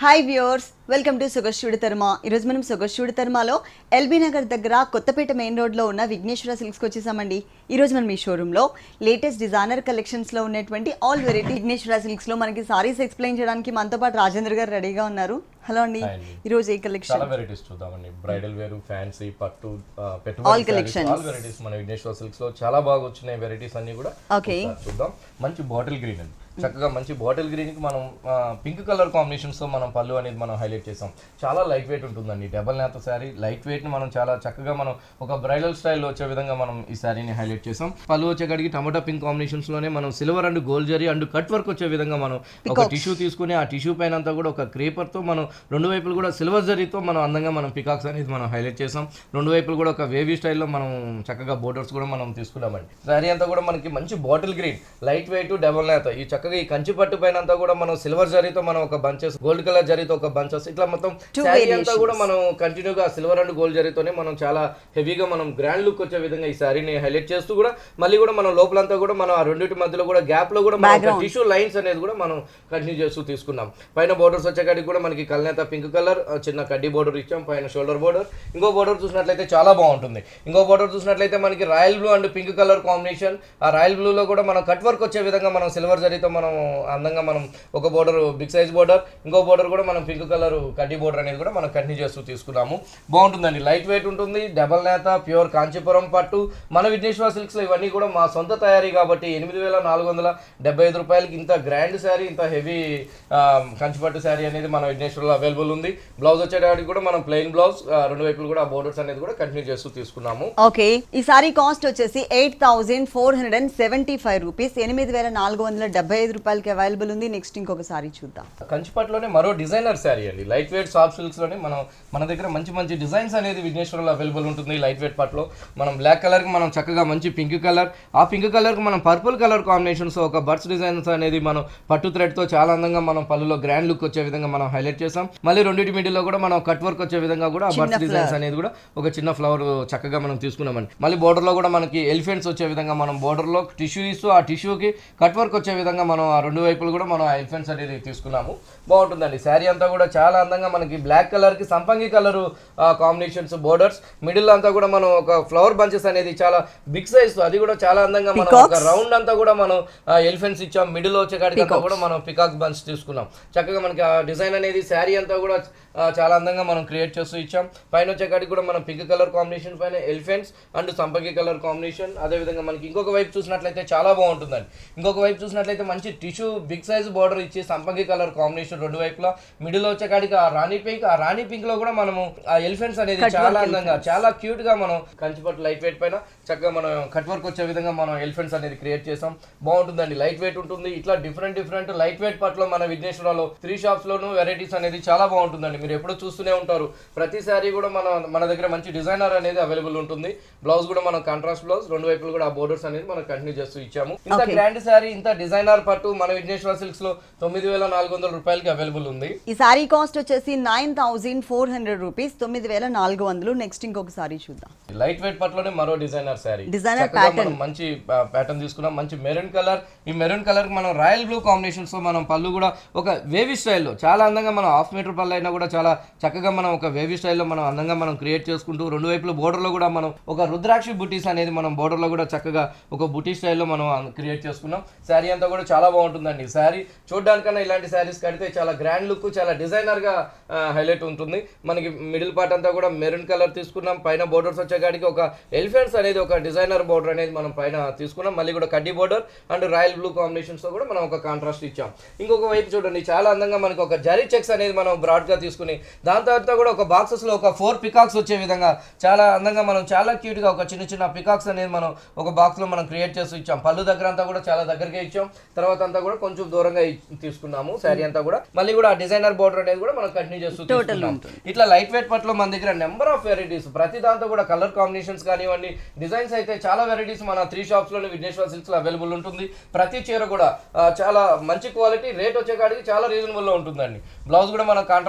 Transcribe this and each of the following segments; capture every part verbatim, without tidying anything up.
Hi viewers, welcome to సుగశ్యుడి తర్మ. ఈరోజు మనం సుగశ్యుడి తర్మలో ఎల్బీ నగర్ దగ్గర కొత్తపేట మెయిన్ రోడ్లో ఉన్న విఘ్నేశ్వర సిల్క్స్కి వచ్చేసామండి. ఈరోజు మనం ఈ షోరూంలో లేటెస్ట్ డిజైనర్ కలెక్షన్స్లో ఉన్నటువంటి ఆల్ వెరైటీ విఘ్నేశ్వర సిల్క్స్లో మనకి సారీస్ ఎక్స్ప్లెయిన్ చేయడానికి మనతో పాటు రాజేంద్ర గారు రెడీగా ఉన్నారు. హలో అండి, ఈరోజు ఏ కలెక్షన్? చాలా వెరైటీస్ చూద్దామండి. బ్రైడల్ వేర్, ఫ్యాన్సీ, పట్టు, పెట్టుబడి ఆల్ కలెక్షన్స్, ఆల్ వెరైటీస్ మన విఘ్నేశ్వర సిల్క్స్ లో చాలా బాగా వచ్చినాయి. వెరైటీస్ అన్ని కూడా ఓకే చూద్దాం. మంచి బాటిల్ గ్రీన్ అండి, చక్కగా మంచి బాటిల్ గ్రీన్ కి మనం పింక్ కలర్ కాంబినేషన్స్ తో మనం పళ్ళు అనేది మనం హైలైట్ చేసాం. చాలా లైట్ వెయిట్ ఉంటుందండి. డబల్ నేత శారీ లైట్ వెయిట్ ని మనం చాలా చక్కగా మనం ఒక బ్రైడల్ స్టైల్లో వచ్చే విధంగా మనం ఈ శారీని హైలైట్ చేసాం. పళ్ళు వచ్చేకాడికి టమాటా పింక్ కాంబినేషన్స్ లోనే మనం silver and gold zari and cut work వచ్చే విధంగా మనం ఒక టిష్యూ తీసుకుని ఆ టిష్యూ పైన అంతా కూడా ఒక క్రేపర్ తో మనం రెండు వైపులు కూడా సిల్వర్ జరీతో మనం అందంగా మనం పికాక్స్ అనేది మనం హైలైట్ చేసాం. రెండు వైపులు కూడా ఒక వేవీ స్టైల్లో మనం చక్కగా బోర్డర్స్ కూడా మనం తీసుకున్నామండి. శారీ అంతా కూడా మనకి మంచి bottle green, light weight, double నేత. ఈ చక్కగా ఈ కంచి పట్టు పైన అంతా కూడా మనం సిల్వర్ జరీతో మనం ఒక బంచెస్, గోల్డ్ కలర్ జరీతో ఒక బంచెస్, ఇట్లా మొత్తం శారీ అంతా కూడా మనం కంటిన్యూగా సిల్వర్ అండ్ గోల్డ్ జరీతోనే మనం చాలా హెవీగా మనం గ్రాండ్ లుక్ వచ్చే విధంగా ఈ శారీని హైలైట్ చేస్తూ కూడా మళ్ళీ కూడా మనం లోపలంతా కూడా మనం ఆ రెండింటి మధ్యలో కూడా గ్యాప్ లో కూడా మనం టిష్యూ లైన్స్ అనేది కూడా మనం కంటిన్యూ చేస్తూ తీసుకున్నాం. పైన బోర్డర్స్ వచ్చేకాడికి కూడా మనకి కల్నేత పింక్ కలర్ చిన్న కడ్డీ బోర్డర్ ఇచ్చాం. పైన షోల్డర్ బోర్డర్. ఇంకో బోర్డర్ చూసినట్లయితే చాలా బాగుంటుంది. ఇంకో బోర్డర్ చూసినట్లయితే మనకి royal blue and pink colour combination. ఆ రాయల్ బ్లూ లో కూడా మనం కట్ వర్క్ వచ్చే విధంగా మనం సిల్వర్ జరీతో మనం అందంగా మనం ఒక బోర్డర్ బిగ్ సైజ్ బోర్డర్, ఇంకో బోర్డర్ కూడా మనం పింక్ కలర్ కడ్డీ బోర్డర్ అనేది కూడా మనం కంటిన్యూ చేస్తూ తీసుకున్నాము. బాగుంటుందండి. లైట్ వెయిట్ ఉంటుంది, డబల్ నేత, ప్యూర్ కాంచీపురం పట్టు. మన విఘ్నేశ్వర సిల్క్స్ లో ఇవన్నీ కూడా మా సొంత తయారీ కాబట్టి ఎనిమిది వేల నాలుగు వందల డెబ్బై ఐదు రూపాయలకి ఇంత గ్రాండ్ శారీ, ఇంత హెవీ కంచిపట్టు శారీ అనేది మన విఘ్నేశ్వరంలో అవైలబుల్ ఉంది. బ్లౌజ్ వచ్చేటానికి కూడా మనం ప్లెయిన్ బ్లౌజ్, రెండు వైపులు కూడా బోర్డర్స్ అనేది కూడా కంటిన్యూ చేస్తూ తీసుకున్నాము. ఓకే, ఈ సారీ కాస్ట్ వచ్చేసి eight thousand four hundred and seventy five rupees, ఎనిమిది వేల నాలుగు వందల డెబ్బై ఐదు రూపాయలకి అవైలబుల్ ఉంది. నెక్స్ట్ ఇంకొక సారీ చూద్దాం. కంచిపట్టులోనే మరో డిజైనర్ శారీ అండి. లైట్ వెయిట్ సాఫ్ట్ సిల్క్స్ లోనే మనం మన దగ్గర మంచి మంచి డిజైన్స్ అనేది విఘ్నేశ్వరంలో అవైలబుల్ ఉంటుంది. లైట్ వెయిట్ పట్టులో మనం బ్లాక్ కలర్ కి మనం చక్కగా మంచి పింక్ కలర్, ఆ పింక్ కలర్ కి మనం పర్పుల్ కలర్ కాంబినేషన్స్, ఒక బర్డ్స్ డిజైన్స్ అనేది మనం పట్టు థ్రెడ్ తో చాలా అందంగా మనం పళ్ళులో గ్రాండ్ లుక్ వచ్చే విధంగా మనం హైలైట్ చేసాం. మళ్ళీ రెండింటి మిడిల్ లో కూడా మనం కట్ వర్క్ వచ్చే విధంగా కూడా బర్డ్స్ డిజైన్స్ అనేది కూడా ఒక చిన్న ఫ్లవర్ చక్కగా మనం తీసుకున్నామండి. మళ్ళీ బోర్డర్ లో కూడా మనకి ఎలిఫెంట్స్ వచ్చే విధంగా మనం బోర్డర్ లో టిష్యూ ఇస్తూ ఆ టిష్యూకి కట్ వర్క్ వచ్చే విధంగా మనం ఆ రెండు వైపులు కూడా మనం ఎలిఫెంట్స్ అనేది తీసుకున్నాము. బాగుంటుందండి. శారీ అంతా కూడా చాలా అందంగా మనకి బ్లాక్ కలర్ కి సంపంగి కలర్ కాంబినేషన్స్, బోర్డర్స్, మిడిల్ అంతా కూడా మనం ఒక ఫ్లవర్ బంచెస్ అనేది చాలా బిగ్ సైజ్, అది కూడా చాలా అందంగా మనం ఒక రౌండ్ అంతా కూడా మనం ఎలిఫెంట్స్ ఇచ్చాం. మిడిల్ వచ్చే కాడికి అంతా కూడా మనం పికాక్ బంచ్ తీసుకున్నాం. చక్కగా మనకి ఆ డిజైన్ అనేది శారీ అంతా కూడా చాలా అందంగా మనం క్రియేట్ చేస్తూ ఇచ్చాం. పైన వచ్చే కాడికి కూడా మనం పింక్ కలర్ కాంబినేషన్ పైన ఎలిఫెంట్స్ అండ్ సంపంగి కలర్ కాంబినేషన్. అదే విధంగా మనకి ఇంకొక వైపు చూసినట్లయితే చాలా బాగుంటుందండి. ఇంకొక వైపు చూసినట్లయితే మంచి టిష్యూ బిగ్ సైజ్ బార్డర్ ఇచ్చి సంపంగి కలర్ కాంబినేషన్ రెండు వైపులా. మిడిల్ వచ్చే కాడికి ఆ రాణి పింక్, ఆ రాణి పింక్ లో కూడా మనము ఆ ఎలిఫెంట్స్ అనేది చాలా అందంగా చాలా క్యూట్ గా మనం కంచిపట్టు లైట్ వెయిట్ పైన చక్కగా మనం కట్ వర్క్ వచ్చే విధంగా మనం ఎలిఫెంట్స్ అనేది క్రియేట్ చేసాం. బాగుంటుందండి. లైట్ వెయిట్ ఉంటుంది. ఇట్లా డిఫరెంట్ డిఫరెంట్ లైట్ వెయిట్ పట్టులో మన విఘ్నేశ్వరలో త్రీ షాప్స్ లోను వెరైటీస్ అనేది చాలా బాగుంటుందండి. మీరు ఎప్పుడు చూస్తూనే ఉంటారు. ప్రతి సారీ కూడా మన మన దగ్గర మంచి డిజైనర్ అనేది అవైలబుల్ ఉంటుంది. బ్లౌజ్ కూడా మనం కాంట్రాస్ట్ బ్లౌజ్, రెండు వైపులు కూడా ఆ బోర్డర్స్ అనేది మనం కంటిన్యూ చేస్తూ ఇచ్చాము. ఇంత గ్రాండ్ సారీ, ఇంత డిజైనర్ పట్టు మన విఘ్నేశ్వర సిల్క్స్ లో తొమ్మిది వేల నాలుగు వందల రూపాయలకి అవైలబుల్ ఉంది. ఈ సారీ కాస్ట్ వచ్చేసి nine thousand four hundred rupees, తొమ్మిది వేల నాలుగు వందలు. నెక్స్ట్ ఇంకొక సారీ చూద్దాం. లైట్ వెయిట్ పట్టులోనే మరో డిజైనర్ సారీ, డిజైనర్ ప్యాటర్న్, మంచి ప్యాటర్న్ తీసుకున్నాం. మంచి మెరూన్ కలర్. ఈ మెరూన్ కలర్ మనం రాయల్ బ్లూ కాంబినేషన్స్ తో మనం పళ్ళు కూడా ఒక వేవీ స్టైల్లో చాలా అందంగా మనం హాఫ్ మీటర్ పళ్ళు అయినా కూడా చాలా చక్కగా మనం ఒక వేవీ స్టైల్లో మనం అందంగా మనం క్రియేట్ చేసుకుంటూ రెండు వైపులు బోర్డర్ లో కూడా మనం ఒక రుద్రాక్షి బుటీస్ అనేది మనం బోర్డర్ లో కూడా చక్కగా ఒక బుటీ స్టైల్లో మనం క్రియేట్ చేసుకున్నాం. శారీ అంతా కూడా చాలా బాగుంటుందండి. శారీ చూడడానికన్నా ఇలాంటి శారీస్ కడితే చాలా గ్రాండ్ లుక్, చాలా డిజైనర్ గా హైలైట్ ఉంటుంది. మనకి మిడిల్ పార్ట్ అంతా కూడా మెరూన్ కలర్ తీసుకున్నాం. పైన బోర్డర్స్ వచ్చేకాడికి ఒక ఎలిఫెంట్స్ అనేది ఒక డిజైనర్ బోర్డర్ అనేది మనం పైన తీసుకున్నాం. మళ్ళీ కూడా కడ్డీ border and royal blue combinations తో కూడా మనం ఒక కాంట్రాస్ట్ ఇచ్చాం. ఇంకొక వైపు చూడండి, చాలా అందంగా మనకి ఒక జరీ చెక్స్ అనేది మనం బ్రాడ్ గా తీసుకుని దాని తర్వాత కూడా ఒక బాక్సెస్ లో ఒక ఫోర్ పికాక్స్ వచ్చే విధంగా చాలా అందంగా మనం చాలా క్యూట్ గా ఒక చిన్న చిన్న పికాక్స్ అనేది మనం ఒక బాక్స్ లో మనం క్రియేట్ చేస్తూ ఇచ్చాం. పళ్ళు దగ్గర అంతా కూడా చాలా దగ్గరగా ఇచ్చాం. తర్వాత అంతా కూడా కొంచెం దూరంగా తీసుకున్నాము శారీ అంతా కూడా. మళ్ళీ కూడా ఆ డిజైనర్ బోర్డర్ అనేది కూడా మనం కంటిన్యూ చేస్తూ తీసుకున్నాం. ఇట్లా లైట్ వెయిట్ పట్టులో మన దగ్గర నెంబర్ ఆఫ్ వెరైటీస్, ప్రతి దాంతో కూడా కలర్ కాంబినేషన్స్ కానివ్వండి, డిజైన్స్ అయితే చాలా వెరైటీస్ మన త్రీ షాప్స్ లోనే విఘ్నేశ్వర సిల్క్స్ లో అవైలబుల్ ఉంటుంది. ప్రతి చీర కూడా చాలా మంచి క్వాలిటీ, రేట్ వచ్చే కాడికి చాలా రీజనబుల్ లో ఉంటుందండి. బ్లౌజ్ కూడా మనం కాంట్రాస్ట్ బ్లౌజ్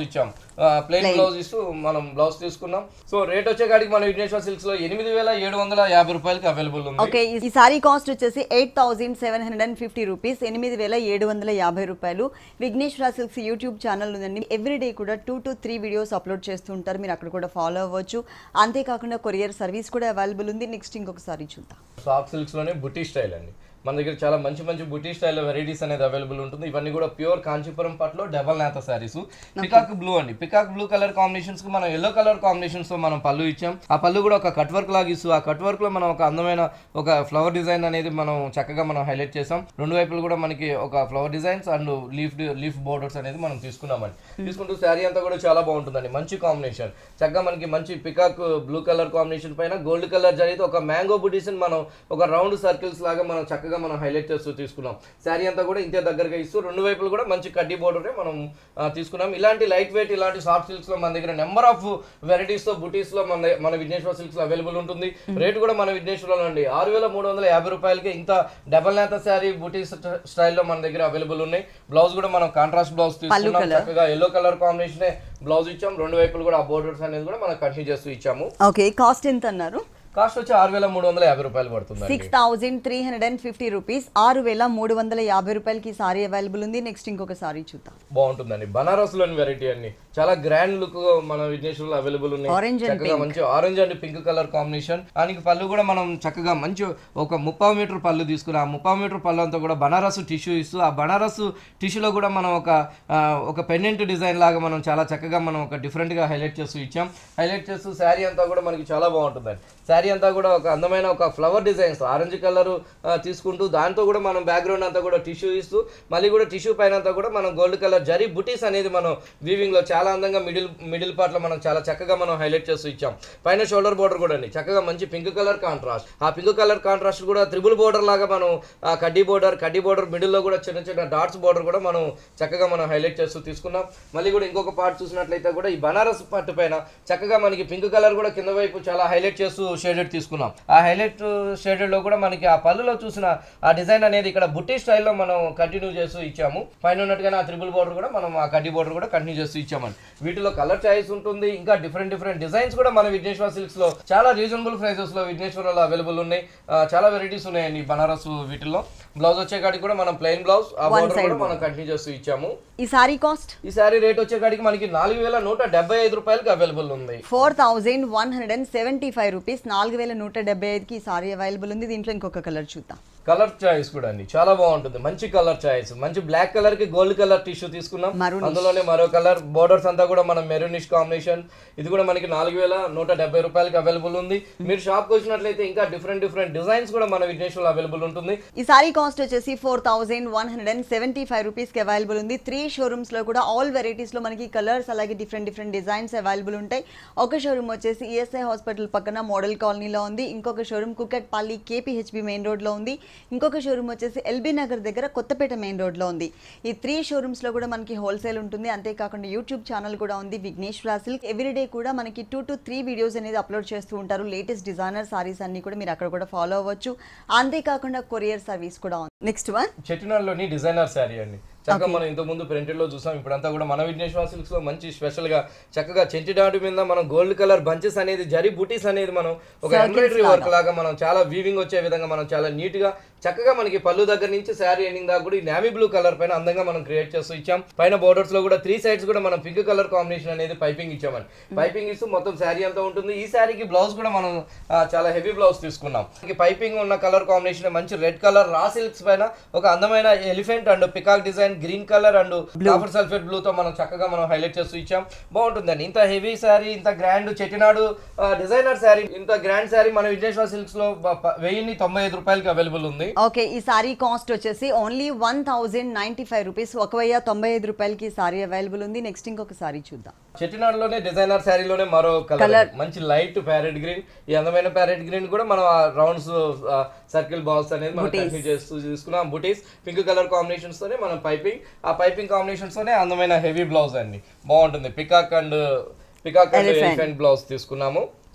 ఇచ్చాం, ప్లెయిన్ బ్లౌజ్ ఇస్తూ మనం బ్లౌజ్ తీసుకున్నాం. సో రేట్ వచ్చేకాడికి మన విఘ్నేశ్వర సిల్క్స్ లో ఎనిమిది వేల ఏడు వందల యాభై రూపాయలకి అవైలబుల్ ఉంది. ఓకే, ఈ సారీ కాస్ట్ వచ్చేసి eight thousand seven hundred and fifty rupees, ఎనిమిది వేల ఏడు వందల యాభై రూపాయలు. విఘ్నేశ్వర సిల్క్స్ యూట్యూబ్ ఛానల్ ఉందండి, ఎవ్రీడే కూడా two to three videos upload చేస్తూ ఉంటారు, మీరు అక్కడ కూడా ఫాలో అవ్వచ్చు. అంతేకాకుండా కొరియర్ సర్వీస్ కూడా అవైలబుల్ ఉంది. నెక్స్ట్ ఇంకొకసారి చూద్దాం. సాఫ్ట్ సిల్క్స్ లోనే బుటీ స్టైల్ అండి, మన దగ్గర చాలా మంచి మంచి బుటీ స్టైల్ వెరైటీస్ అనేది అవైలబుల్ ఉంటుంది. ఇవన్నీ కూడా ప్యూర్ కాంచీపురం పట్టులో డబల్ నేత సారీస్. పికాక్ బ్లూ అండి, పికాక్ బ్లూ కలర్ కాంబినేషన్స్ కి మనం ఎల్లో కలర్ కాంబినేషన్స్ తో మనం పళ్ళు ఇచ్చాం. ఆ పళ్ళు కూడా ఒక కట్ వర్క్ లాగా ఇస్తూ ఆ కట్ వర్క్ లో మనం ఒక అందమైన ఒక ఫ్లవర్ డిజైన్ అనేది మనం చక్కగా మనం హైలైట్ చేసాం. రెండు వైపులు కూడా మనకి ఒక flower designs and leaf leaf borders అనేది మనం తీసుకున్నామండి. తీసుకుంటూ శారీ అంతా కూడా చాలా బాగుంటుందండి, మంచి కాంబినేషన్. చక్కగా మనకి మంచి పికాక్ బ్లూ కలర్ కాంబినేషన్ పైన గోల్డ్ కలర్ జరిగితే ఒక మ్యాంగో బుటీస్ మనం ఒక రౌండ్ సర్కిల్స్ లాగా మనం చక్కగా మనం హైలైట్ చేస్తూ తీసుకున్నాం. శారీ అంతా కూడా ఇంతే దగ్గరగా ఇస్తూ రెండు వైపులు కూడా మంచి కడ్డీ బోర్డర్ మనం తీసుకున్నాం. ఇలాంటి లైట్ వెయిట్ ఇలాంటి సాఫ్ట్ సిల్క్స్ లో మన దగ్గర నెంబర్ ఆఫ్ వెరైటీస్ తో బుటీస్ లో మన మన విఘ్నేశ్వర సిల్క్స్ అవైలబుల్ ఉంటుంది. రేట్ కూడా మన విఘ్నేశ్వరంలో అండి ఆరు వేల మూడు వందల యాభై రూపాయలకి ఇంత డబల్ నేత శారీ బుటీస్ స్టైల్లో మన దగ్గర అవైలబుల్ ఉన్నాయి. బ్లౌజ్ కూడా మనం కాంట్రాస్ట్ బ్లౌజ్ తీసుకున్నాం, చక్కగా ఎల్లో కలర్ కాంబినేషన్ బ్లౌజ్ ఇచ్చాం. రెండు వైపులు కూడా ఆ బోర్డర్స్ అనేది కూడా మనం కంటిన్యూ చేస్తూ ఇచ్చాము. ఓకే, కాస్ట్ ఎంత అన్నారు? కాస్ట్ వచ్చి ఆరు వేల మూడు వందల యాభై రూపాయలు పడుతుంది. Six thousand three hundred and fifty rupees, ఆరు వేల మూడు వందల యాభై రూపాయలకి సారీ అవైలబుల్ ఉంది. నెక్స్ట్ ఇంకొక సారీ చూద్దాం. బాగుంటుందండి, బనారస్ లోని వెరైటీ అండి, చాలా గ్రాండ్ లుక్ మన విఘ్నేశ్వరంలో అవైలబుల్ ఉన్నాయి. చక్కగా మంచి orange and pink colour combination. దానికి పళ్ళు కూడా మనం చక్కగా మంచి ఒక ముప్పావు మీటర్ పళ్ళు తీసుకుని ఆ ముప్పావు మీటర్ పళ్ళు అంతా కూడా బనారస్ టిష్యూ ఇస్తూ ఆ బనారస్ టిష్యూలో కూడా మనం ఒక ఒక పెండెంట్ డిజైన్ లాగా మనం చాలా చక్కగా మనం ఒక డిఫరెంట్ గా హైలైట్ చేస్తూ ఇచ్చాం. హైలైట్ చేస్తూ శారీ అంతా కూడా మనకి చాలా బాగుంటుందండి. శారీ అంతా కూడా ఒక అందమైన ఒక ఫ్లవర్ డిజైన్స్ ఆరెంజ్ కలర్ తీసుకుంటూ దాంతో కూడా మనం బ్యాక్గ్రౌండ్ అంతా కూడా టిష్యూ ఇస్తూ మళ్ళీ కూడా టిష్యూ పైన అంతా కూడా మనం గోల్డ్ కలర్ జరీ బుటీస్ అనేది మనం వీవింగ్ లో చాలా అందంగా మిడిల్ మిడిల్ పార్ట్ లో మనం చాలా చక్కగా మనం హైలైట్ చేస్తూ ఇచ్చాం. పైన షోల్డర్ బోర్డర్ కూడా అండి చక్కగా మంచి పింక్ కలర్ కాంట్రాస్ట్. ఆ పింక్ కలర్ కాంట్రాస్ట్ కూడా త్రిబుల్ బోర్డర్ లాగా మనం ఆ కడ్డీ బోర్డర్ కడ్డీ బోర్డర్ మిడిల్ లో కూడా చిన్న చిన్న డాట్స్ బోర్డర్ కూడా మనం చక్కగా మనం హైలైట్ చేస్తూ తీసుకున్నాం. మళ్ళీ కూడా ఇంకొక పార్ట్ చూసినట్లయితే కూడా ఈ బనారస్ పట్టు పైన చక్కగా మనకి పింక్ కలర్ కూడా కింద వైపు చాలా హైలైట్ చేస్తూ షేడెడ్ తీసుకున్నాం. ఆ హైలైట్ షేడెడ్ లో కూడా మనకి ఆ పళ్ళులో చూసిన ఆ డిజైన్ అనేది ఇక్కడ బుట్టి స్టైల్లో మనం కంటిన్యూ చేస్తూ ఇచ్చాము. పైన ఉన్నట్టుగానే ఆ త్రిబుల్ బోర్డర్ కూడా మనం ఆ కడ్డీ బోర్డర్ కూడా కంటిన్యూ చేస్తూ ఇచ్చామండి. వీటిలో కలర్ చాయిస్ ఉంటుంది, ఇంకా డిఫరెంట్ డిఫరెంట్ డిజైన్స్ కూడా మన విఘ్నేశ్వర సిల్క్స్ లో చాలా రీజనబుల్ ప్రైసెస్ లో విఘ్నేశ్వరంలో అవైలబుల్ ఉన్నాయి. చాలా వెరైటీస్ ఉన్నాయండి బనారస్ వీటిల్లో. బ్లౌజ్ వచ్చేకాడికి కూడా మనం ప్లెయిన్ బ్లౌజ్ ఆ బోర్డర్ కూడా మనం కంటిన్యూ చేస్తూ ఇచ్చాము. ఈ సారీ కాస్ట్ ఈ సారీ రేట్ వచ్చేకాడికి మనకి నాలుగు వేల నూట డెబ్బై ఐదు రూపాయలకి అవైలబుల్ ఉంది. Four thousand one hundred and seventy five rupees, నాలుగు వేల నూట డెబ్బై ఐదుకి ఈ సారీ అవైలబుల్ ఉంది. దీంట్లో ఇంకొక కలర్ చూద్దాం. కలర్ చాయిస్ కూడా అండి చాలా బాగుంటుంది, మంచి కలర్ చాయిస్. మంచి బ్లాక్ కలర్ కి గోల్డ్ కలర్ టిష్యూ తీసుకున్నాం, అందులోనే మరో కలర్ బోర్డర్స్ అంతా కూడా మనం మెరూనిష్ కాంబినేషన్. ఇది కూడా మనకి నాలుగు వేల నూట డెబ్బై రూపాయలకి అవైలబుల్ ఉంది. మీరు షాప్ కి వచ్చినట్లయితే ఇంకా డిఫరెంట్ డిఫరెంట్ డిజైన్స్ కూడా మన విఘ్నేశ్వరంలో అవైలబుల్ ఉంటుంది. ఈ సారీ కాస్ట్ వచ్చేసి four thousand one hundred and seventy five rupees కి అవైలబుల్ ఉంది. త్రీ షోరూమ్స్ లో కూడా ఆల్ వెరైటీస్ లో మనకి కలర్స్ అలాగే డిఫరెంట్ డిఫరెంట్ డిజైన్స్ అవైలబుల్ ఉంటాయి. ఒక షోరూమ్ వచ్చేసి ఈఎస్ఐ హాస్పిటల్ పక్కన మోడల్ కాలనీలో ఉంది, ఇంకొక showroom Kukatpally KPHB main road లో ఉంది, ఇంకొక షోరూమ్ వచ్చేసి ఎల్బీ నగర్ దగ్గర కొత్తపేట మెయిన్ రోడ్ లో ఉంది. ఈ త్రీ షోరూమ్స్ లో కూడా మనకి హోల్సేల్ ఉంటుంది. అంతేకాకుండా యూట్యూబ్ ఛానల్ కూడా ఉంది విఘ్నేశ్వర సిల్క్. ఎవ్రీడే కూడా మనకి టూ టు త్రీ వీడియోస్ అనేది అప్లోడ్ చేస్తూ ఉంటారు. లేటెస్ట్ డిజైనర్ సారీస్ అన్ని కూడా మీరు అక్కడ కూడా ఫాలో అవ్వచ్చు. అంతేకాకుండా కొరియర్ సర్వీస్ కూడా ఉంది. నెక్స్ట్ వన్ చెట్టినాడులోని డిజైనర్ శారీ అండి. చక్కగా మనం ఇంత ముందు ప్రింటెడ్ లో చూసాం, ఇప్పుడంతా కూడా మన విఘ్నేశ్వర సిల్క్స్ లో మంచి స్పెషల్ గా చక్కగా చెంచిడాటు మీద మనం గోల్డ్ కలర్ బంచెస్ అనేది జరీ బూటీస్ అనేది మనం ఒక ఎంబ్రాయిడరీ వర్క్ లాగా మనం చాలా వీవింగ్ వచ్చే విధంగా మనం చాలా నీట్ గా చక్కగా మనకి పళ్ళు దగ్గర నుంచి శారీ ఎండింగ్ దాకా కూడా ఈ నేవీ బ్లూ కలర్ పైన అందంగా మనం క్రియేట్ చేస్తూ ఇచ్చాం. పైన బోర్డర్స్ లో కూడా త్రీ సైడ్స్ కూడా మనం పింక్ కలర్ కాంబినేషన్ అనేది పైపింగ్ ఇచ్చామని పైపింగ్ ఇస్తూ మొత్తం శారీ అంతా ఉంటుంది. ఈ శారీకి బ్లౌజ్ కూడా మనం చాలా హెవీ బ్లౌజ్ తీసుకున్నాం. పైపింగ్ ఉన్న కలర్ కాంబినేషన్ మంచి రెడ్ కలర్ రా సిల్క్స్ పైన ఒక అందమైన elephant and peacock design green colour and copper sulphate blue తో మనం చక్కగా మనం హైలైట్ చేస్తూ ఇచ్చాం. బాగుంటుందండి. ఇంత హెవీ శారీ, ఇంత గ్రాండ్ చెట్టినాడు డిజైనర్ శారీ, ఇంత గ్రాండ్ శారీ మన విఘ్నేశ్వర సిల్క్స్ లో వెయ్యి తొంభై ఐదు రూపాయలకి అవైలబుల్ ఉంది. ఓకే, ఈ సారీ కాస్ట్ వచ్చేసి only one thousand ninety five rupees, ఒక వెయ్యి తొంభై ఐదు రూపాయలకి సారీ అవైలబుల్ ఉంది. నెక్స్ట్ ఇంకొక సారీ చూద్దాం. చెట్టినాడులోనే డిజైనర్ శారీలోనే మరో కలర్ మంచి లైట్ ప్యారెట్ గ్రీన్. ఈ అందమైన ప్యారెట్ గ్రీన్ కూడా మనం రౌండ్స్ సర్కిల్ బాల్స్ అనేది మనం కంటిన్యూ చేస్తూ తీసుకున్నాం. బుటీస్ పింక్ కలర్ కాంబినేషన్స్ తోనే మనం పైపింగ్ ఆ పైపింగ్ కాంబినేషన్స్ తోనే అందమైన హెవీ బ్లౌజ్ అండి. బాగుంటుంది. Peacock and peacock and elephant blouse తీసుకున్నాము.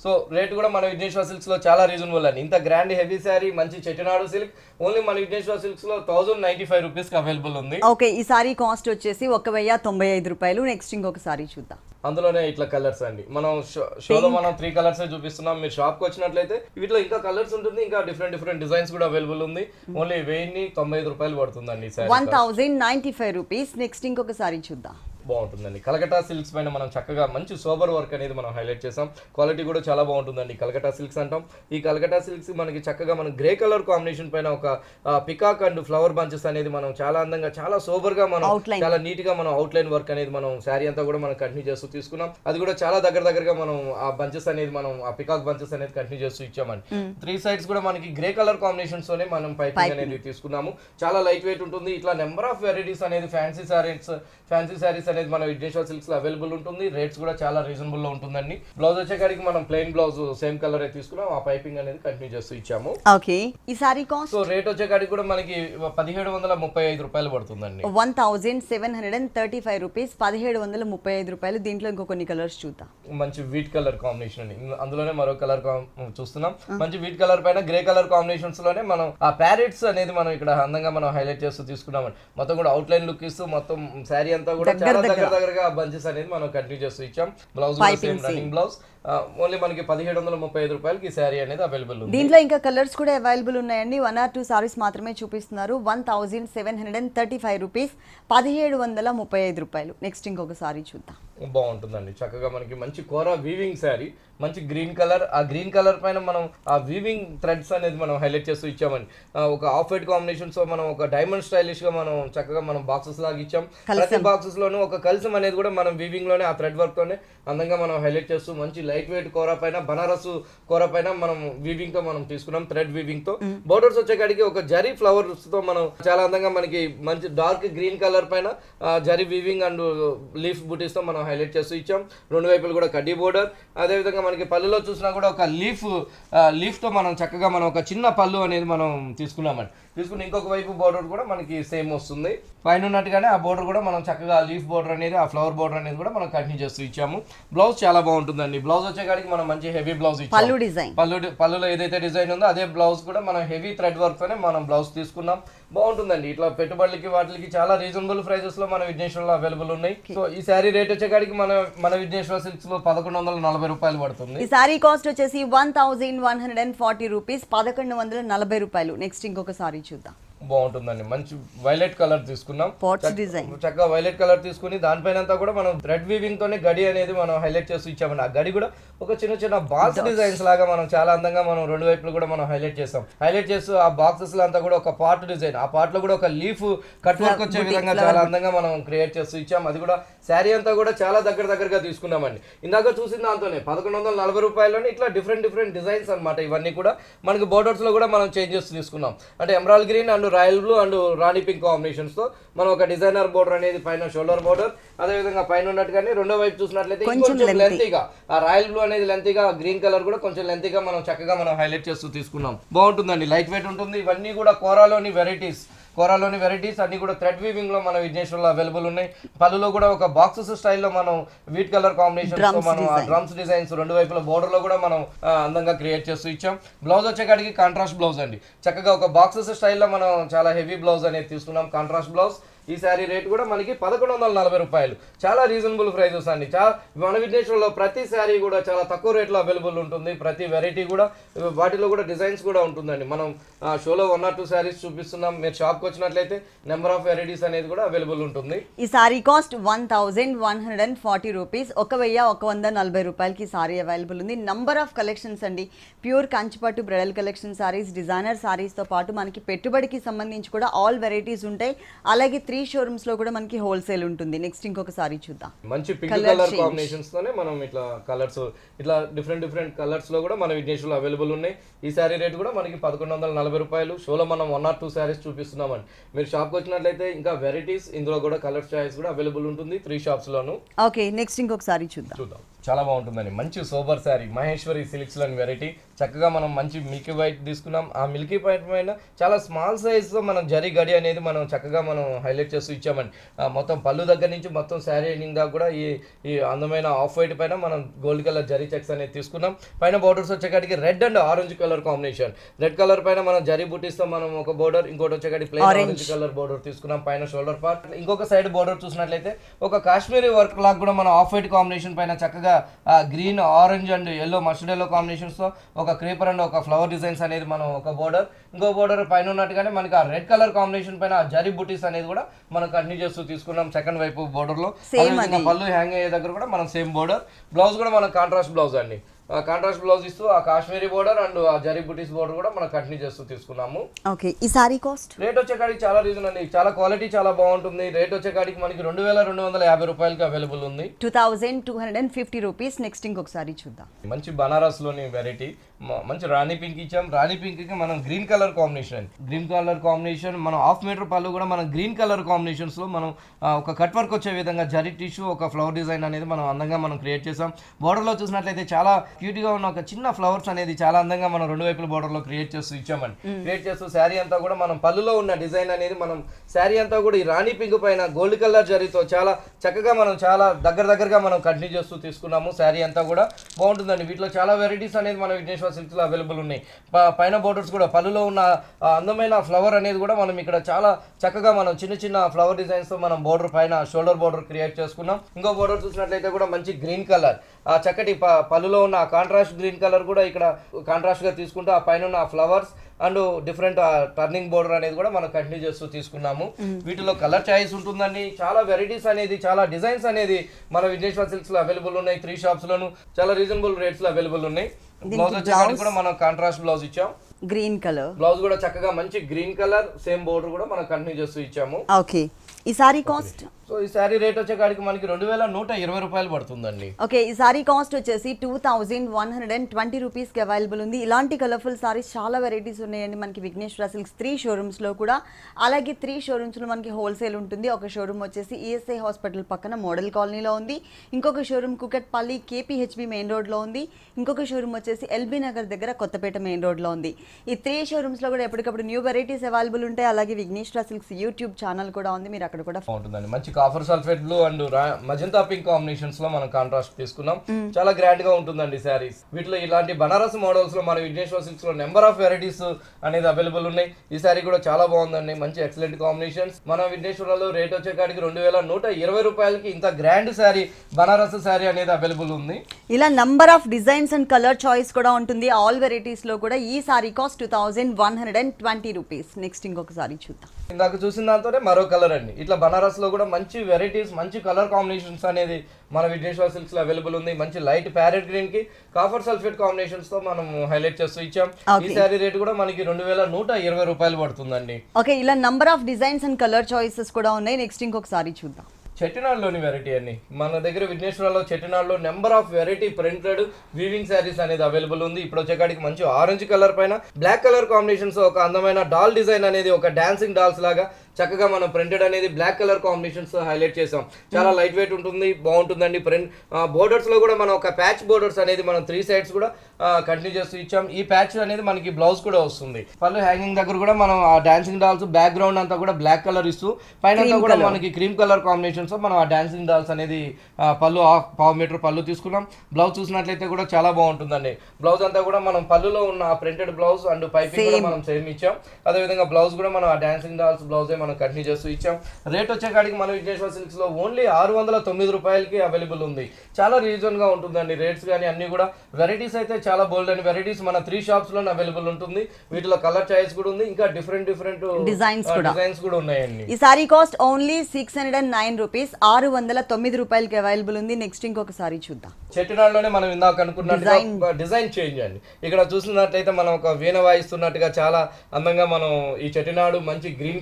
సో రేట్ కూడా మన విఘ్నేశ్వర సిల్క్స్ లో చాలా రీజనబుల్ అండి. ఇంత గ్రాండ్ హెవీ శారీ మంచి చెట్టినాడు సిల్క్ ఓన్లీ మన విఘ్నేశ్వర సిల్క్స్ లో థౌసండ్ నైన్టీ ఫైవ్ రూపీస్ కి అవైలబుల్ ఉంది. ఓకే, ఈ సారీ కాస్ట్ వచ్చేసి ఒక వెయ్యి తొంభై ఐదు రూపాయలు. నెక్స్ట్ ఇంకొక సారీ చూద్దాం. అందులోనే ఇట్లా కలర్స్ అండి, మనం షోలో మనం త్రీ కలర్స్ చూపిస్తున్నాం. మీరు షాప్ కి వచ్చినట్లయితే వీటిలో ఇంకా కలర్స్ ఉంటుంది, ఇంకా డిఫరెంట్ డిఫరెంట్ డిజైన్స్ కూడా అవైలబుల్ ఉంది. ఓన్లీ వెయ్యి తొంభై ఐదు రూపాయలు పడుతుందండి. One thousand ninety five rupees. Next ఇంకొక సారీ చూద్దాం. బాగుంటుందండి. కలకటా సిల్క్స్ పైన మనం చక్కగా మంచి సోబర్ వర్క్ అనేది మనం హైలైట్ చేసాం. క్వాలిటీ కూడా చాలా బాగుంటుందండి. కలకటా సిల్క్స్ అంటాం. ఈ కలకటా సిల్క్స్ మనకి చక్కగా మనం గ్రే కలర్ కాంబినేషన్ పైన ఒక పికాక్ అండ్ ఫ్లవర్ బంచెస్ అనేది మనం చాలా అందంగా చాలా సోబర్ గా మనం చాలా నీట్ గా మనం అవుట్ లైన్ వర్క్ అనేది మనం శారీ అంతా కూడా మనం కంటిన్యూ చేస్తూ తీసుకున్నాం. అది కూడా చాలా దగ్గర దగ్గరగా మనం ఆ బంచెస్ అనేది మనం ఆ పికాక్ బంచెస్ అనేది కంటిన్యూ చేస్తూ ఇచ్చామండి. త్రీ సైడ్స్ కూడా మనకి గ్రే కలర్ కాంబినేషన్స్ తోనే మనం పైపింగ్ అనేది తీసుకున్నాము. చాలా లైట్ వెయిట్ ఉంటుంది. ఇట్లా నెంబర్ ఆఫ్ వెరైటీస్ అనేది ఫ్యాన్సీ సారీస్ ఫ్యాన్సీ సారీస్ అనేది మన విఘ్నేశ్వర సిల్క్స్ లో అవైలబుల్ ఉంటుంది. రేట్స్ కూడా చాలా రీజనబుల్ లో ఉంటుందండి. బ్లౌజ్ వచ్చేకాడికి మనం ప్లెయిన్ బ్లౌజ్ సేమ్ కలర్ అయితే తీసుకున్నాం. ఆ పైపింగ్ అనేది కంటిన్యూ చేస్తూ ఇచ్చాము. ఓకే, ఈ సారీ కాస్ట్ సో రేట్ వచ్చేకాడికి కూడా మనకి పదిహేడు వందల ముప్పై ఐదు రూపాయలు పడుతుందండి. One thousand seven hundred and thirty five rupees. పదిహేడు వందల ముప్పై ఐదు రూపాయలు. దీంట్లో ఇంకో కొన్ని కలర్స్ చూద్దాం. మంచి వీట్ కలర్ కాంబినేషన్ అండి. అందులోనే మరో కలర్ చూస్తున్నాం. మంచి వీట్ కలర్ పైన గ్రే కలర్ కాంబినేషన్స్ లోనే మనం ఆ ప్యారెట్స్ అనేది మనం ఇక్కడ అందంగా మనం హైలైట్ చేస్తూ తీసుకున్నామండి. మొత్తం కూడా అవుట్ లైన్ లుక్ ఇస్తూ మొత్తం శారీ అంతా కూడా చాలా దగ్గర దగ్గరగా బంచెస్ అనేది మనం కంటిన్యూ చేస్తూ ఇచ్చాం. బ్లౌజ్ రన్నింగ్ బ్లౌజ్ ఓన్లీ మనకి పదిహేడు వందల ముప్పై ఐదు రూపాయలకి ఈ శారీ అనేది అవైలబుల్ ఉంది. దీంట్లో ఇంకా కలర్స్ కూడా అవైలబుల్ ఉన్నాయండి. వన్ ఆర్ టూ సారీస్ మాత్రమే చూపిస్తున్నారు. One thousand seven hundred and thirty five rupees. పదిహేడు వందల ముప్పై ఐదు రూపాయలు. నెక్స్ట్ ఇంకొక సారీ చూద్దాం. బాగుంటుందండి. చక్కగా మనకి మంచి కోరా వీవింగ్ శారీ, మంచి గ్రీన్ కలర్. ఆ గ్రీన్ కలర్ పైన మనం ఆ వీవింగ్ థ్రెడ్స్ అనేది మనం హైలైట్ చేస్తూ ఇచ్చామండి. ఒక ఆఫ్ వైట్ కాంబినేషన్స్ తో మనం ఒక డైమండ్ స్టైలిష్ గా మనం చక్కగా మనం బాక్సెస్ లాగా ఇచ్చాం. ప్రతి బాక్సెస్ లోనూ ఒక కల్సం అనేది కూడా మనం వీవింగ్ లోనే ఆ థ్రెడ్ వర్క్ తోనే అందంగా మనం హైలైట్ చేస్తూ మంచి లైట్ వెయిట్ కోరా పైన బనారస్ కోరా పైన మనం వీవింగ్ తో మనం తీసుకున్నాం. థ్రెడ్ వీవింగ్ తో బోర్డర్స్ వచ్చేకాడికి ఒక జరీ ఫ్లవర్స్ తో మనం చాలా అందంగా మనకి మంచి డార్క్ గ్రీన్ కలర్ పైన zari weaving and leaf butis తో మనం హైలైట్ చేస్తూ ఇచ్చాం. రెండు వైపులు కూడా కడ్డీ బోర్డర్. అదే విధంగా మనకి పళ్ళులో చూసినా కూడా ఒక లీఫ్ లీఫ్ తో మనం చక్కగా మనం ఒక చిన్న పళ్ళు అనేది మనం తీసుకున్నామండి. తీసుకుని ఇంకొక వైపు బోర్డర్ కూడా మనకి సేమ్ వస్తుంది. పైన ఉన్నట్టుగానే ఆ బోర్డర్ కూడా మనం చక్కగా లీఫ్ బోర్డర్ అనేది ఆ ఫ్లవర్ బోర్డర్ అనేది కూడా మనం కంటిన్యూ చేస్తూ ఇచ్చాము. బ్లౌజ్ చాలా బాగుంటుందండి. బ్లౌజ్ వచ్చేకాడికి మనం మంచి హెవీ బ్లౌజ్ ఇచ్చాము. పళ్ళు డిజైన్ పళ్ళు పళ్ళులో ఏదైతే డిజైన్ ఉందో అదే బ్లౌజ్ కూడా మనం హెవీ థ్రెడ్ వర్క్ తోనే మనం బ్లౌజ్ తీసుకున్నాం. బాగుంటుందండి. ఇట్లా పెట్టుబడులకి వాటికి చాలా రీజనబుల్ ప్రైజెస్ లో మన విఘ్నేశ్వరంలో అవైలబుల్ ఉన్నాయి. సో ఈ శారీ రేట్ వచ్చేకాడికి మన మన విఘ్నేశ్వర సిల్క్స్ లో పదకొండు వందల నలభై రూపాయలు పడుతుంది. ఈ సారీ కాస్ట్ వచ్చేసి one thousand one hundred and forty rupees. పదకొండు వందల నలభై రూపాయలు. నెక్స్ట్ ఇంకొక సారీ చూద్దాం. బాగుంటుందండి. మంచి వైలెట్ కలర్ తీసుకున్నాం. చక్కగా వైలెట్ కలర్ తీసుకుని దానిపైన అంతా కూడా మనం థ్రెడ్ వీవింగ్ తోనే గడి అనేది మనం హైలైట్ చేస్తూ ఇచ్చామండి. ఆ గడి కూడా ఒక చిన్న చిన్న బాక్స్ డిజైన్స్ లాగా మనం చాలా అందంగా మనం రెండు వైపులు కూడా మనం హైలైట్ చేస్తాం. హైలైట్ చేస్తూ ఆ బాక్సెస్ లో అంతా కూడా ఒక పార్ట్ డిజైన్, ఆ పార్ట్ లో కూడా ఒక లీఫ్ కట్ వర్క్ వచ్చే విధంగా చాలా అందంగా మనం క్రియేట్ చేస్తూ ఇచ్చాం. అది కూడా శారీ అంతా కూడా చాలా దగ్గర దగ్గరగా తీసుకున్నామండి. ఇందాక చూసిన దాంతోనే పదకొండు వందల నలభై రూపాయల్లోనే ఇట్లా డిఫరెంట్ డిఫరెంట్ డిజైన్స్ అనమాట. ఇవన్నీ కూడా మనకి బోర్డర్స్ లో కూడా మనం చేంజెస్ తీసుకున్నాం. అంటే emerald green and royal blue and rani pink combinations తో మనం ఒక డిజైనర్ బోర్డర్ అనేది పైన షోల్డర్ బోర్డర్, అదే విధంగా పైన ఉన్నట్టుగానే రెండో వైపు చూసినట్లయితే కొంచెం లెంతీగా ఆ రాయల్ బ్లూ అనేది లెంతీగా, గ్రీన్ కలర్ కూడా కొంచెం లెంతీగా మనం చక్కగా మనం హైలైట్ చేస్తూ తీసుకున్నాం. బాగుంటుందండి. లైట్ వెయిట్ ఉంటుంది. ఇవన్నీ కూడా కోరాలోని వెరైటీస్ కోరాలోని వెరైటీస్ అన్ని కూడా థ్రెడ్ వీవింగ్ లో మన విఘ్నేశ్వరంలో అవైలబుల్ ఉన్నాయి. పళ్ళులో కూడా ఒక బాక్సెస్ స్టైల్లో మనం వీట్ కలర్ కాంబినేషన్ తో మనం డ్రమ్స్ డిజైన్స్ రెండు వైపుల బోర్డర్ లో కూడా మనం అందంగా క్రియేట్ చేస్తూ ఇచ్చాం. బ్లౌజ్ వచ్చేకాడికి కాంట్రాస్ట్ బ్లౌజ్ అండి. చక్కగా ఒక బాక్సెస్ స్టైల్లో మనం చాలా హెవీ బ్లౌజ్ అనేది తీసుకున్నాం. Contrast blouse. ఈ శారీ రేట్ కూడా మనకి పదకొండు వందల నలభై రూపాయలు. చాలా రీజనబుల్ ప్రైజెస్ అండి. చాలా మన విఘ్నేశ్వరంలో ప్రతి శారీ కూడా చాలా తక్కువ రేట్లో అవైలబుల్ ఉంటుంది. ప్రతి వెరైటీ కూడా వాటిలో కూడా డిజైన్స్ కూడా ఉంటుందండి. మనం షోలో వన్ ఆర్ టూ శారీస్ చూపిస్తున్నాం. మీరు షాప్కి వచ్చినట్లయితే నెంబర్ ఆఫ్ వెరైటీస్ అనేది కూడా అవైలబుల్ ఉంటుంది. ఈ sari cost one thousand one hundred and forty rupees. ఒక వెయ్యి ఒక వంద నలభై రూపాయలకి సారీ అవైలబుల్ ఉంది. నంబర్ ఆఫ్ కలెక్షన్స్ అండి. ప్యూర్ కంచిపట్టు బ్రైడల్ కలెక్షన్ సారీస్, డిజైనర్ సారీస్తో పాటు మనకి పెట్టుబడికి సంబంధించి కూడా ఆల్ వెరైటీస్ ఉంటాయి. అలాగే త్రీ షోరూమ్స్ లో కూడా మనకి హోల్సేల్ ఉంటుంది. నెక్స్ట్ ఇంకొక సారీ చూద్దాం. మంచి పింక్ కలర్ కాంబినేషన్స్ తోనే మనం ఇట్లా కలర్స్ ఇట్లా డిఫరెంట్ డిఫరెంట్ కలర్స్ లో కూడా మన విఘ్నేశ్వరంలో అవైలబుల్ ఉన్నాయి. ఈ సారీ రేట్ కూడా మనకి పదకొండు వందల నలభై రూపాయలు. షోలో మనం వన్ ఆర్ టూ సారీస్ చూపిస్తున్నామండి. మీరు షాప్కి వచ్చినట్లయితే ఇంకా వెరైటీస్ ఇందులో కూడా కలర్ చాయిస్ కూడా అవైలబుల్ ఉంటుంది త్రీ షాప్స్ లోను. ఓకే, నెక్స్ట్ ఇంకొక సారీ చూద్దాం చూద్దాం చాలా బాగుంటుందండి. మంచి సోబర్ శారీ మహేశ్వరి సిల్క్స్ లోని వెరైటీ. చక్కగా మనం మంచి మిల్కీ వైట్ తీసుకున్నాం. ఆ మిల్కీ వైట్ పైన చాలా స్మాల్ సైజ్తో మనం జరీ గడి అనేది మనం చక్కగా మనం హైలైట్ చేస్తూ ఇచ్చామండి. మొత్తం పళ్ళు దగ్గర నుంచి మొత్తం శారీ ఎండింగ్ దాకా కూడా ఈ ఈ అందమైన ఆఫ్ వైట్ పైన మనం గోల్డ్ కలర్ జరీ చెక్స్ అనేది తీసుకున్నాం. పైన బోర్డర్స్ వచ్చేకాడికి red and orange colour combination. Red colour పైన మనం జరీ బుట్టిస్తాం మనం ఒక బోర్డర్, ఇంకోటి వచ్చేకాడికి ప్లెయిన్ ఆరెంజ్ కలర్ బోర్డర్ తీసుకున్నాం పైన షోల్డర్ పార్ట్. ఇంకొక సైడ్ బోర్డర్ చూసినట్లయితే ఒక కాశ్మీరీ వర్క్ లాగా కూడా మనం ఆఫ్ వైట్ కాంబినేషన్ పైన చక్కగా green orange and yellow mustard yellow combinations తో ఒక క్రీపర్ అండ్ ఒక ఫ్లవర్ డిజైన్స్ అనేది మనం ఒక బోర్డర్, ఇంకో బోర్డర్ పైన ఉన్నట్టుగానే మనకి ఆ రెడ్ కలర్ కాంబినేషన్ పైన ఆ జరీ బుటీస్ అనేది కూడా మనం కంటిన్యూ చేస్తూ తీసుకున్నాం సెకండ్ వైపు బోర్డర్ లో. పళ్ళు హ్యాంగ్ అయ్యే దగ్గర కూడా మనం సేమ్ బోర్డర్. బ్లౌజ్ కూడా మనం కాంట్రాస్ట్ బ్లౌజ్ అండి. కాంట్రాస్ట్ బ్లౌజ్ ఇస్తూ ఆ కాశ్మీరీ బోర్డర్ అండ్ ఆ జరీ బుటీస్ బోర్డర్ కూడా మనం కంటిన్యూ చేస్తూ తీసుకున్నాము. ఓకే, ఈ సారీ కాస్ట్ రేట్ వచ్చేకాడికి చాలా రీజన్ అండి. చాలా క్వాలిటీ చాలా బాగుంటుంది. రేట్ వచ్చేకాడికి మనకి రెండు వేల రెండు వందల యాభై రూపాయలకి అవైలబుల్ ఉంది. Two thousand two hundred and fifty rupees. Next ఇంకొకసారి చూద్దాం. మంచి బనారస్ లోని వెరైటీ. మంచి రాణి పింక్ ఇచ్చాం. రాణి పింక్ కి మనం green colour combination, green colour combination మనం హాఫ్ మీటర్ పళ్ళు కూడా మనం గ్రీన్ కలర్ కాంబినేషన్స్ లో మనం ఒక కట్ వర్క్ వచ్చే విధంగా జరీ టిష్యూ ఒక ఫ్లవర్ డిజైన్ అనేది మనం అందంగా మనం క్రియేట్ చేసాం. బోర్డర్ లో చూసినట్లయితే చాలా క్యూట్ గా ఉన్న ఒక చిన్న ఫ్లవర్స్ అనేది చాలా అందంగా మనం రెండు వైపుల బోర్డర్ లో క్రియేట్ చేస్తూ ఇచ్చామండి. క్రియేట్ చేస్తూ శారీ అంతా కూడా మనం పళ్ళులో ఉన్న డిజైన్ అనేది మనం శారీ అంతా కూడా ఈ రాణి పింక్ పైన గోల్డ్ కలర్ జరీతో చాలా చక్కగా మనం చాలా దగ్గర దగ్గరగా మనం కంటిన్యూ చేస్తూ తీసుకున్నాము. శారీ అంతా కూడా బాగుంటుందండి. వీటిలో చాలా వెరైటీస్ అనేది మన విఘ్నేశ్వర సిల్క్స్ లో అవైలబుల్ ఉన్నాయి. పైన బోర్డర్స్ కూడా పళ్ళులో ఉన్న అందమైన ఫ్లవర్ అనేది కూడా మనం ఇక్కడ చాలా చక్కగా మనం చిన్న చిన్న ఫ్లవర్ డిజైన్స్ తో మనం బోర్డర్ పైన షోల్డర్ బోర్డర్ క్రియేట్ చేసుకున్నాం. ఇంకో బోర్డర్ చూసినట్లయితే కూడా మంచి గ్రీన్ కలర్, ఆ చక్కటి పళ్ళులో ఉన్న కాంట్రాస్ట్ గ్రీన్ కలర్ కూడా ఇక్కడ కాంట్రాస్ట్ గా తీసుకుంటూ ఆ పైన ఉన్న flowers and different turning border అనేది కూడా మనం కంటిన్యూ చేస్తూ తీసుకున్నాము. వీటిలో కలర్ చాయిస్ ఉంటుందండి. చాలా వెరైటీస్ అనేది చాలా డిజైన్స్ అనేది మన విఘ్నేశ్వర సిల్క్స్ లో అవైలబుల్ ఉన్నాయి. త్రీ షాప్స్ లోను చాలా రీజనబుల్ రేట్స్ లో అవైలబుల్ ఉన్నాయి. బ్లౌజ్ వచ్చేసరికి కూడా మనం కాంట్రాస్ట్ బ్లౌజ్ ఇచ్చాం. గ్రీన్ కలర్ బ్లౌజ్ కూడా చక్కగా మంచి గ్రీన్ కలర్ సేమ్ బోర్డర్ కూడా మనం కంటిన్యూ చేస్తూ ఇచ్చాము. ఓకే, ఈ సారీ కాస్ట్ సో ఈ సారీ రేట్ వచ్చేకాడికి మనకి రెండు వేల నూట ఇరవై రూపాయలు పడుతుందండి. ఓకే, ఈ సారీ కాస్ట్ వచ్చేసి two thousand one hundred and twenty rupees కి అవైలబుల్ ఉంది. ఇలాంటి కలర్ఫుల్ సారీస్ చాలా వెరైటీస్ ఉన్నాయండి మనకి విఘ్నేశ్వర సిల్క్స్ త్రీ షోరూమ్స్ లో కూడా. అలాగే త్రీ షోరూమ్స్ లో మనకి హోల్సేల్ ఉంటుంది. ఒక షోరూమ్ వచ్చేసి ఈఎస్ఐ హాస్పిటల్ పక్కన మోడల్ కాలనీలో ఉంది. ఇంకొక showroom Kukatpally KPHB main road లో ఉంది. ఇంకొక షోరూమ్ వచ్చేసి ఎల్బీ నగర్ దగ్గర కొత్తపేట మెయిన్ రోడ్ లో ఉంది. ఈ త్రీ షోరూమ్స్ లో కూడా ఎప్పటికప్పుడు న్యూ వెరైటీస్ అవైలబుల్ ఉంటాయి. అలాగే విఘ్నేశ్వర సిల్క్స్ యూట్యూబ్ ఛానల్ కూడా ఉంది, మీరు అక్కడ కూడా ఉంటుందండి. మంచి copper sulphate blue and magenta pink combinations లో మనం కాంట్రాస్ట్ తీసుకున్నాం. చాలా గ్రాండ్ గా ఉంటుందండి శారీస్. వీటిలో ఇలాంటి బనారస్ మోడల్స్ లో మన విఘ్నేశ్వర సిల్క్స్ లో నెంబర్ ఆఫ్ వెరైటీస్ అనేది అవైలబుల్ ఉన్నాయి. ఈ శారీ కూడా చాలా బాగుందండి. మంచి ఎక్సలెంట్ కాంబినేషన్స్. మన విఘ్నేశ్వరలో రేట్ వచ్చే కాడికి రెండు వేల నూట ఇరవై రూపాయలకి ఇంత గ్రాండ్ శారీ బనారస్ శారీ అనేది అవైలబుల్ ఉంది. ఇలా number of designs and colour choice కూడా ఉంటుంది. ఆల్ వెరైటీస్ లో కూడా ఈ sari cost two thousand one hundred and twenty rupees. Next ఇంకొక సారీ చూద్దాం. ఇందాక చూసిన దాంతోనే మరో కలర్ అండి. ఇట్లా బనారస్ లో కూడా మంచి వెరైటీస్ మంచి కలర్ కాంబినేషన్స్ అనేది మన విఘ్నేశ్వర సిల్క్స్ లో అవైలబుల్ ఉంది. మంచి లైట్ ప్యారెట్ గ్రీన్ కి కాఫర్ సల్ఫేట్ కాంబినేషన్స్ తో మనం హైలైట్ చేస్తూ ఇచ్చాం. ఈ సారీ రేట్ కూడా మనకి రెండు వేల నూట ఇరవై రూపాయలు పడుతుందండి. ఓకే, ఇలా number of designs and colour choices కూడా ఉన్నాయి. నెక్స్ట్ ఇంకొక సారీ చూద్దాం. చెట్టినాడులోని వెరైటీ అండి. మన దగ్గర విఘ్నేశ్వరలో చెట్టినాడులో number of variety printed weaving saris అనేది అవైలబుల్ ఉంది. ఇప్పుడు వచ్చేకాడికి మంచి ఆరెంజ్ కలర్ పైన బ్లాక్ కలర్ కాంబినేషన్స్ ఒక అందమైన డాల్ డిజైన్ అనేది ఒక డాన్సింగ్ డాల్స్ లాగా చక్కగా మనం ప్రింటెడ్ అనేది బ్లాక్ కలర్ కాంబినేషన్స్ హైలైట్ చేసాం. చాలా లైట్ వెయిట్ ఉంటుంది, బాగుంటుందండి. ప్రింట్ బోర్డర్స్ లో కూడా మనం ఒక ప్యాచ్ బోర్డర్స్ అనేది మనం త్రీ సైడ్స్ కూడా కంటిన్యూ చేస్తూ ఇచ్చాం. ఈ ప్యాచ్ అనేది మనకి బ్లౌజ్ కూడా వస్తుంది. పళ్ళు హ్యాంగింగ్ దగ్గర కూడా మనం ఆ డాన్సింగ్ డాల్స్ బ్యాక్ గ్రౌండ్ అంతా కూడా బ్లాక్ కలర్ ఇస్తూ పైన కూడా మనకి క్రీమ్ కలర్ కాంబినేషన్స్ మనం ఆ డాన్సింగ్ డాల్స్ అనేది పళ్ళు హాఫ్ పావు మీటర్ పళ్ళు తీసుకున్నాం. బ్లౌజ్ చూసినట్లయితే కూడా చాలా బాగుంటుందండి. బ్లౌజ్ అంతా కూడా మనం పళ్ళులో ఉన్న ప్రింటెడ్ బ్లౌజ్ అండ్ పైపింగ్ కూడా మనం సేమ్ ఇచ్చాం. అదేవిధంగా బ్లౌజ్ కూడా మనం ఆ డాన్సింగ్ డాల్స్ బ్లౌజ్ మనం కంటిన్యూ చేస్తూ ఇచ్చాం. రేట్ వచ్చేకాడికి మన విఘ్నేశ్వర సిల్క్స్ లో ఓన్లీ ఆరు వందల తొమ్మిది రూపాయలకి అవైలబుల్ ఉంది. చాలా రీజన్ గా ఉంటుందండి రేట్స్ కానీ అన్ని కూడా. వెరైటీస్ అయితే చాలా బోల్డ్ అండ్ వెరైటీస్ మన త్రీ షాప్స్ లో అవైలబుల్ ఉంటుంది. వీటిలో కలర్ చాయిస్ కూడా ఉంది. ఇంకా డిఫరెంట్ డిఫరెంట్ డిజైన్స్ డిజైన్స్ కూడా ఉన్నాయండి. ఈ sari cost only six hundred and nine rupees ఆరు వందల తొమ్మిది రూపాయలకి అవైలబుల్ ఉంది. నెక్స్ట్ ఇంకొక సారీ చూద్దాం. చెట్టినాడులోనే మనం ఇందాక అనుకున్నట్టుగా డిజైన్ చేంజ్ అండి. ఇక్కడ చూసినట్లయితే మనం ఒక వీణ వాయిస్తున్నట్టుగా చాలా అందంగా మనం ఈ చెట్టినాడు మంచి గ్రీన్ కలర్ పైన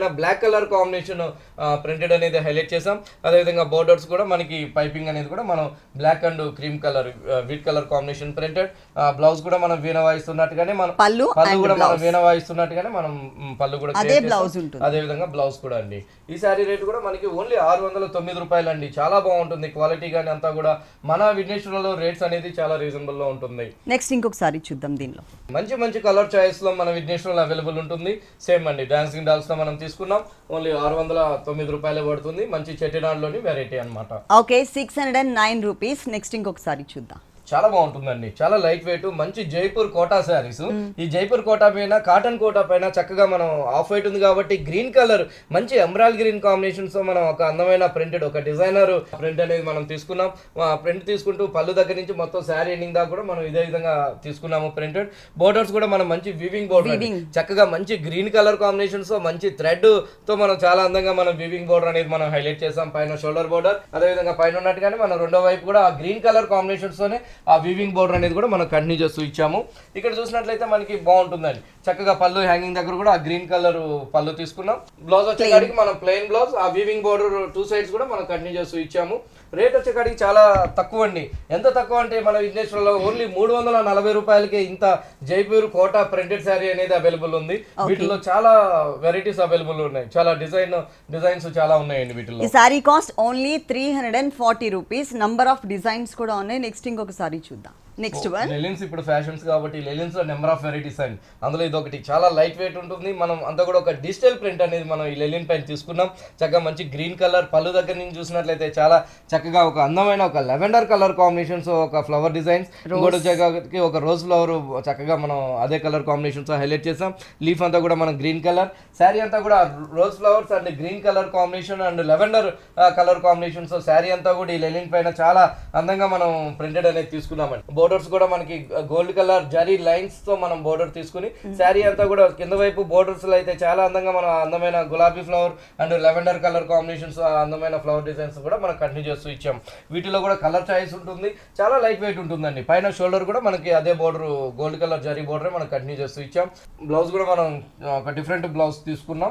పైన బ్లాక్ కలర్ కాంబినేషన్ ప్రింటెడ్ అనేది హైలైట్ చేసాం. అదేవిధంగా బోర్డర్స్ కూడా మనకి పైపింగ్ అనేది కూడా మనం black and cream colour wheat colour combination printed. Blouse కూడా మనం వీణ వాయిస్తున్నట్టుగానే మనం పళ్ళు పళ్ళు కూడా మనం వీణ వాయిస్తున్నట్టుగానే మనం పళ్ళు కూడా అదే బ్లౌజ్ ఉంటుంది. అదే విధంగా బ్లౌజ్ కూడా అండి. ఈ శారీ రేట్ కూడా మనకి ఓన్లీ ఆరు వందల తొమ్మిది రూపాయలు అండి. చాలా బాగుంటుంది క్వాలిటీ కానీ అంతా కూడా. మన విఘ్నేశ్వరలో రేట్స్ అనేది చాలా రీజనబుల్ లో ఉంటుంది. నెక్స్ట్ ఇంకొకసారి చూద్దాం. దీనిలో మంచి మంచి కలర్ చాయిస్ లో మన విఘ్నేశ్వరలో అవైలబుల్ ఉంటుంది. సేమ్ అండి డాన్సింగ్ డాల్స్ లో మనం తీసుకున్నాం ఓన్లీ ఆరు వందల తొమ్మిది రూపాయలే పడుతుంది. మంచి చెట్టినాడులోని వెరైటీ అనమాట. Okay six hundred and nine rupees. Next ఇంకొకసారి చూద్దాం. చాలా బాగుంటుందండి. చాలా లైట్ వెయిట్ మంచి జైపూర్ కోటా శారీస్. ఈ జైపూర్ కోటా పైన కాటన్ కోటా పైన చక్కగా మనం ఆఫ్ వైట్ ఉంది కాబట్టి గ్రీన్ కలర్ మంచి ఎమరాల్డ్ గ్రీన్ కాంబినేషన్స్ తో మనం ఒక అందమైన ప్రింటెడ్ ఒక డిజైనర్ ప్రింట్ అనేది మనం తీసుకున్నాం. ప్రింట్ తీసుకుంటూ పళ్ళు దగ్గర నుంచి మొత్తం శారీ ఎండింగ్ దాకా కూడా మనం ఇదే విధంగా తీసుకున్నాము ప్రింటెడ్. బోర్డర్స్ కూడా మనం మంచి వివింగ్ బోర్డర్ చక్కగా మంచి గ్రీన్ కలర్ కాంబినేషన్స్ తో మంచి థ్రెడ్ తో మనం చాలా అందంగా మనం వివింగ్ బోర్డర్ అనేది మనం హైలైట్ చేసాం. పైన షోల్డర్ బోర్డర్ అదే విధంగా పైన ఉన్నట్టుగానే మనం రెండో వైపు కూడా ఆ గ్రీన్ కలర్ కాంబినేషన్స్ తోనే ఆ వీవింగ్ బోర్డర్ అనేది కూడా మనం కంటిన్యూ చేస్తూ ఇచ్చాము. ఇక్కడ చూసినట్లయితే మనకి బాగుంటుందండి. చక్కగా పళ్ళు హ్యాంగింగ్ దగ్గర కూడా ఆ గ్రీన్ కలర్ పళ్ళు తీసుకున్నాం. బ్లౌజ్ వచ్చేకాడికి మనం ప్లెయిన్ బ్లౌజ్ ఆ వీవింగ్ బోర్డర్ టూ సైడ్స్ కూడా మనం కంటిన్యూ చేస్తూ ఇచ్చాము. రేట్ వచ్చేకాడికి చాలా తక్కువ అండి. ఎంత తక్కువ అంటే మన విఘ్నేశ్వరలో ఓన్లీ మూడు వందల నలభై రూపాయలకి ఇంత జైపూర్ కోటా ప్రింటెడ్ శారీ అనేది అవైలబుల్ ఉంది. వీటిలో చాలా వెరైటీస్ అవైలబుల్ ఉన్నాయి. చాలా డిజైన్ డిజైన్స్ చాలా ఉన్నాయండి వీటిలో. ఈ sari cost only three hundred and forty rupees. Number of designs కూడా ఉన్నాయి. నెక్స్ట్ ఇంకొకసారి చూద్దాం. నెక్స్ట్ వన్ లెలిన్స్. ఇప్పుడు ఫ్యాషన్స్ కాబట్టి లెలిన్స్ లో నెంబర్ ఆఫ్ వెరైటీస్ అండి. అందులో ఇది ఒకటి చాలా లైట్ వెయిట్ ఉంటుంది. మనం అంతా కూడా ఒక డిజిటల్ ప్రింట్ అనేది మనం ఈ లెలిన్ పైన తీసుకున్నాం. చక్కగా మంచి గ్రీన్ కలర్ పళ్ళు దగ్గర నుంచి చూసినట్లయితే చాలా చక్కగా ఒక అందమైన ఒక లెవెండర్ కలర్ కాంబినేషన్స్ ఒక ఫ్లవర్ డిజైన్స్ ఇంకోటి వచ్చేకి ఒక రోజ్ ఫ్లవర్ చక్కగా మనం అదే కలర్ కాంబినేషన్స్ హైలైట్ చేసాం. లీఫ్ అంతా కూడా మనం గ్రీన్ కలర్ శారీ అంతా కూడా rose flowers and green colour combination and lavender colour combinations sari అంతా కూడా ఈ లెలిన్ పైన చాలా అందంగా మనం ప్రింటెడ్ అనేది తీసుకున్నామండి. బోర్డర్స్ కూడా మనకి గోల్డ్ కలర్ జరీ లైన్స్ తో మనం బోర్డర్ తీసుకుని శారీ అంతా కూడా కింద వైపు బోర్డర్స్ లో అయితే చాలా అందంగా మనం అందమైన గులాబీ flower and lavender colour combinations అందమైన ఫ్లవర్ డిజైన్స్ కూడా మనం కంటిన్యూ చేస్తూ ఇచ్చాం. వీటిలో కూడా కలర్ చాయిస్ ఉంటుంది. చాలా లైట్ వెయిట్ ఉంటుందండి. పైన షోల్డర్ కూడా మనకి అదే border gold colour zari border మనం కంటిన్యూ చేస్తూ ఇచ్చాం. బ్లౌజ్ కూడా మనం ఒక డిఫరెంట్ బ్లౌజ్ తీసుకున్నాం.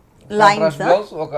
బ్లౌజ్ ఒక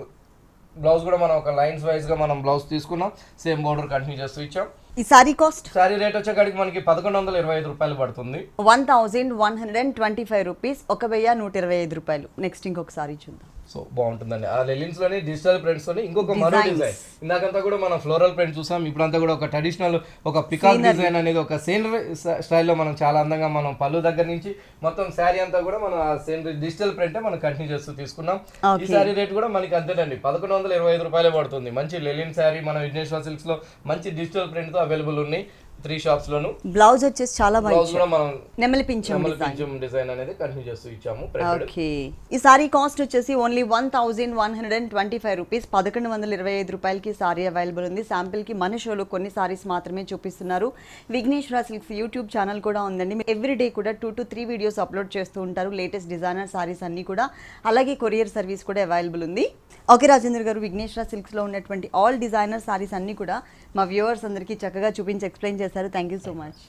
బ్లౌజ్ కూడా మనం ఒక లైన్స్ వైజ్ గా మనం బ్లౌజ్ తీసుకున్నాం. సేమ్ బోర్డర్ కంటిన్యూ చేస్తూ ఇచ్చాం. ఈ సారీ కాస్ట్ సారీ రేట్ వచ్చేకాడికి మనకి పదకొండు వందల ఇరవై ఐదు రూపాయలు పడుతుంది. One thousand one hundred and twenty five rupees. ఒక వెయ్యి నూట ఇరవై ఐదు రూపాయలు. నెక్స్ట్ ఇంకొకసారి చూద్దాం. సో బాగుంటుందండి. ఆ లెలిన్స్ లోనే డిజిటల్ ప్రింట్స్ లోనే ఇంకొక మరో డిజైన్. ఇందాకంతా కూడా మనం ఫ్లోరల్ ప్రింట్ చూసాం. ఇప్పుడంతా కూడా ఒక ట్రెడిషనల్ ఒక పికాక్ డిజైన్ అనేది ఒక సీనరీ స్టైల్లో మనం చాలా అందంగా మనం పళ్ళు దగ్గర నుంచి మొత్తం శారీ అంతా కూడా మనం ఆ సీనరీ డిజిటల్ ప్రింట్ మనం కంటిన్యూ చేస్తూ తీసుకున్నాం. ఈ శారీ రేట్ కూడా మనకి అంతేనండి. పదకొండు వందల ఇరవై ఐదు రూపాయలే పడుతుంది. మంచి లెలిన్ శారీ మన విఘ్నేశ్వర సిల్క్స్ లో మంచి డిజిటల్ ప్రింట్ తో అవైలబుల్ ఉన్నాయి త్రీ షాప్స్ లోను. బ్లౌజ్ వచ్చేసి చాలా బ్లౌజ్ కూడా మనం నెమలి పింఛం డిజైన్ అనేది కంటిన్యూ చేస్తూ ఇచ్చాము. ఓకే ఈ సారీ కాస్ట్ వచ్చేసి only one thousand one hundred and twenty five rupees. పదకొండు వందల ఇరవై ఐదు రూపాయలకి సారీ అవైలబుల్ ఉంది. శాంపిల్ కి మన షోలో కొన్ని సారీస్ మాత్రమే చూపిస్తున్నారు. విఘ్నేశ్వర సిల్క్స్ యూట్యూబ్ ఛానల్ కూడా ఉందండి. ఎవ్రీ డే కూడా two to three videos upload చేస్తూ ఉంటారు. లేటెస్ట్ డిజైనర్ సారీస్ అన్ని కూడా. అలాగే కొరియర్ సర్వీస్ కూడా అవైలబుల్ ఉంది. ఓకే రాజేంద్ర గారు, విఘ్నేశ్వర సిల్క్స్ లో ఉన్నటువంటి ఆల్ డిజైనర్ సారీస్ అన్ని కూడా మా వ్యూవర్స్ అందరికీ చక్కగా చూపించి ఎక్స్ప్లెయిన్ చేశారు. Thank you so much.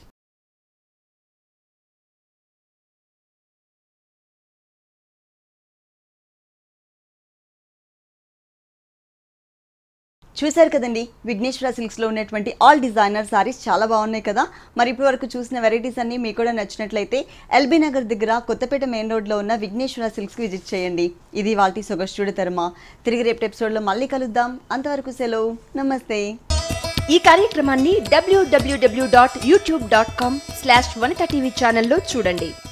చూశారు కదండి విఘ్నేశ్వర సిల్క్స్లో ఉన్నటువంటి ఆల్ డిజైనర్ సారీస్ చాలా బాగున్నాయి కదా. మరి ఇప్పటి వరకు చూసిన వెరైటీస్ అన్ని మీకు కూడా నచ్చినట్లయితే ఎల్బీ నగర్ దగ్గర కొత్తపేట మెయిన్ రోడ్లో ఉన్న విఘ్నేశ్వర సిల్క్స్కి విజిట్ చేయండి. ఇది వాటి సొగస్టుడి తరమ. తిరిగి రేపు ఎపిసోడ్లో మళ్ళీ కలుద్దాం. అంతవరకు సెలవు, నమస్తే. ఈ కార్యక్రమాన్ని WWW dot YouTube dot com slash Vanitha TV ఛానల్లో చూడండి.